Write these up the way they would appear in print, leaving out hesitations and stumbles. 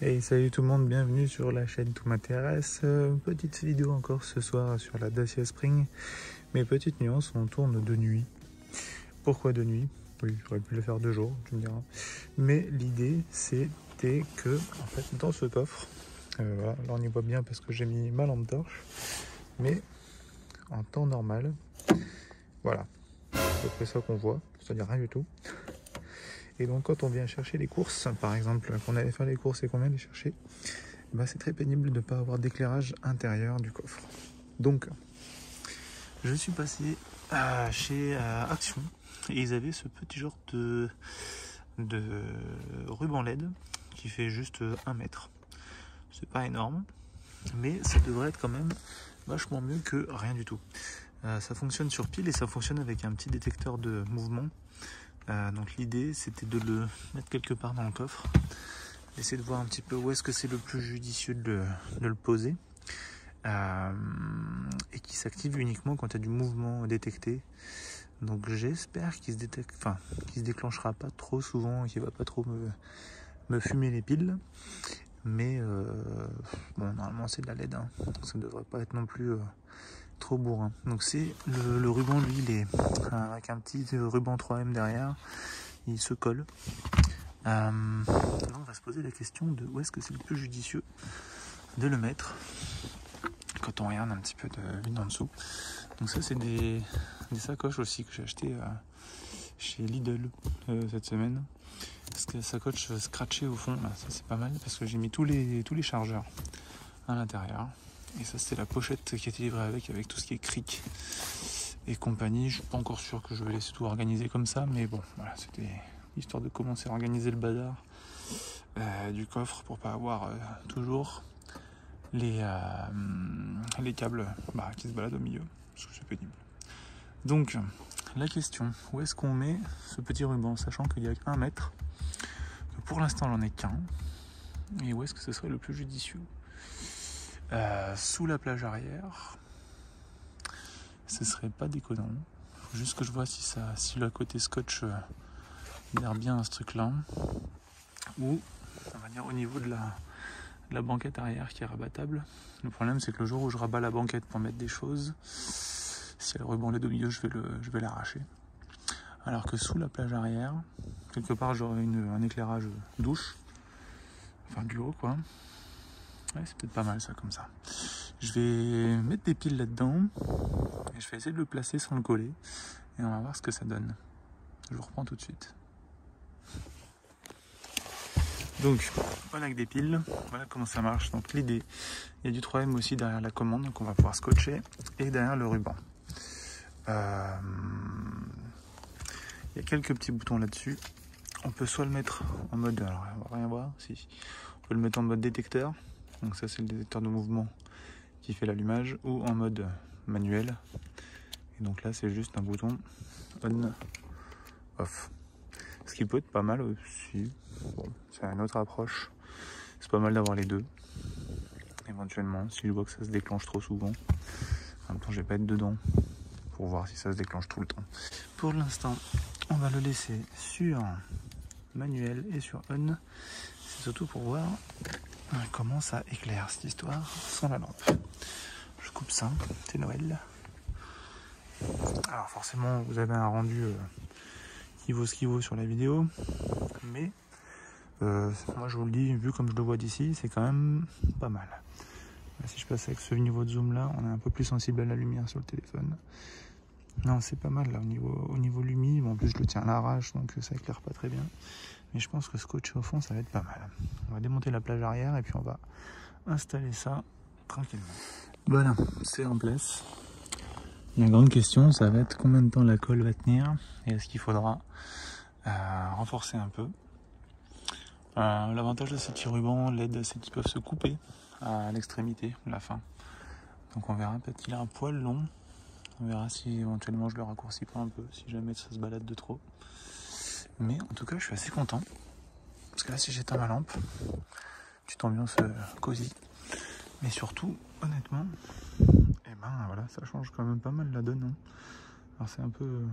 Hey, salut tout le monde, bienvenue sur la chaîne Tout m'intéresse. Petite vidéo encore ce soir sur la Dacia Spring. Mais petite nuance, on tourne de nuit. Pourquoi de nuit? Oui, j'aurais pu le faire de jour, tu me diras. Mais l'idée, c'était que, en fait, dans ce coffre, voilà, là on y voit bien parce que j'ai mis ma lampe torche. Mais en temps normal, voilà, c'est à peu près ça qu'on voit, c'est-à-dire rien du tout. Et donc quand on vient chercher les courses, par exemple, qu'on allait faire les courses et qu'on vient les chercher, bah, c'est très pénible de ne pas avoir d'éclairage intérieur du coffre. Donc, je suis passé chez Action et ils avaient ce petit genre de ruban LED qui fait juste 1 mètre. C'est pas énorme, mais ça devrait être quand même vachement mieux que rien du tout. Ça fonctionne sur pile et ça fonctionne avec un petit détecteur de mouvement. Donc l'idée c'était de le mettre quelque part dans le coffre, essayer de voir un petit peu où est-ce que c'est le plus judicieux de le poser, et qui s'active uniquement quand il y a du mouvement détecté. Donc j'espère qu'il se déclenchera pas trop souvent et qu'il va pas trop me fumer les piles. Mais bon, normalement c'est de la LED, hein, donc ça ne devrait pas être non plus trop bourrin. Donc c'est le ruban, lui, il est avec un petit ruban 3M derrière, il se colle. Là, on va se poser la question de où est-ce que c'est le plus judicieux de le mettre quand on regarde un petit peu de vue en dessous. Donc ça, c'est des sacoches aussi que j'ai acheté chez Lidl cette semaine. Parce que la sacoche scratchée au fond, ça c'est pas mal parce que j'ai mis tous les chargeurs à l'intérieur. Et ça, c'est la pochette qui a été livrée avec tout ce qui est cric et compagnie. Je suis pas encore sûr que je vais laisser tout organiser comme ça, mais bon, voilà, c'était histoire de commencer à organiser le bazar du coffre pour pas avoir toujours les câbles qui se baladent au milieu, parce que c'est pénible. Donc, la question, où est-ce qu'on met ce petit ruban, sachant qu'il y a 1 mètre, que pour l'instant j'en ai qu'un, et où est-ce que ce serait le plus judicieux? Sous la plage arrière, ce serait pas déconnant. Faut juste que je vois si le côté scotch adhère bien à ce truc-là, ou on va dire au niveau de la banquette arrière qui est rabattable. Le problème, c'est que le jour où je rabats la banquette pour mettre des choses, si elle ruban LED au milieu, je vais l'arracher. Alors que sous la plage arrière, quelque part, j'aurai un éclairage douche, enfin du haut, quoi. Ouais, c'est peut-être pas mal ça comme ça. Je vais mettre des piles là-dedans et je vais essayer de le placer sans le coller et on va voir ce que ça donne. Je vous reprends tout de suite. Donc voilà, avec des piles, voilà comment ça marche. Donc l'idée, il y a du 3M aussi derrière la commande qu'on va pouvoir scotcher et derrière le ruban. Il y a quelques petits boutons là-dessus. On peut soit le mettre en mode, alors on va rien voir, si on peut le mettre en mode détecteur. Donc ça, c'est le détecteur de mouvement qui fait l'allumage, ou en mode manuel. Et donc là, c'est juste un bouton on, off. Ce qui peut être pas mal aussi. Bon, c'est une autre approche. C'est pas mal d'avoir les deux. Éventuellement, si je vois que ça se déclenche trop souvent. En même temps, je vais pas être dedans pour voir si ça se déclenche tout le temps. Pour l'instant, on va le laisser sur manuel et sur on. C'est surtout pour voir comment ça éclaire cette histoire sans la lampe. Je coupe ça, c'est Noël. Alors forcément, vous avez un rendu qui vaut ce qu'il vaut sur la vidéo, mais moi je vous le dis, vu comme je le vois d'ici, c'est quand même pas mal. Là, si je passe avec ce niveau de zoom là, on est un peu plus sensible à la lumière sur le téléphone. Non, c'est pas mal là au niveau lumi. Bon, en plus je le tiens à l'arrache, donc ça éclaire pas très bien. Mais je pense que scotché au fond, ça va être pas mal. On va démonter la plage arrière et puis on va installer ça tranquillement. Voilà, c'est en place. La grande question, ça va être combien de temps la colle va tenir et est-ce qu'il faudra renforcer un peu. L'avantage de ces petits rubans LED, c'est qu'ils peuvent se couper à l'extrémité, la fin. Donc on verra, peut-être qu'il a un poil long. On verra si éventuellement je le raccourcis pas un peu, si jamais ça se balade de trop. Mais en tout cas, je suis assez content. Parce que là, si j'éteins ma lampe, petite ambiance cosy. Mais surtout, honnêtement, et voilà, ça change quand même pas mal la donne. Hein. Alors c'est un peu...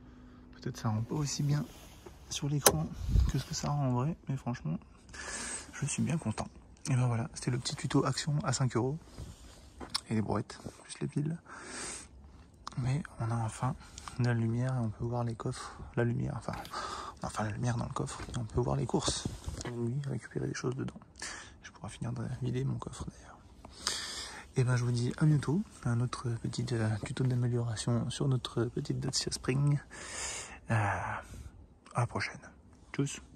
peut-être ça rend pas aussi bien sur l'écran que ce que ça rend en vrai. Mais franchement, je suis bien content. Et ben voilà, c'était le petit tuto action à 5 €. Et les brouettes, plus les piles. Mais on a enfin la lumière et on peut voir les coffres. La lumière, enfin la lumière dans le coffre. Et on peut voir les courses. Oui, récupérer des choses dedans. Je pourrai finir de vider mon coffre d'ailleurs. Et ben je vous dis à bientôt. Un autre petit tuto d'amélioration sur notre petite Dacia Spring. À la prochaine. Tchuss.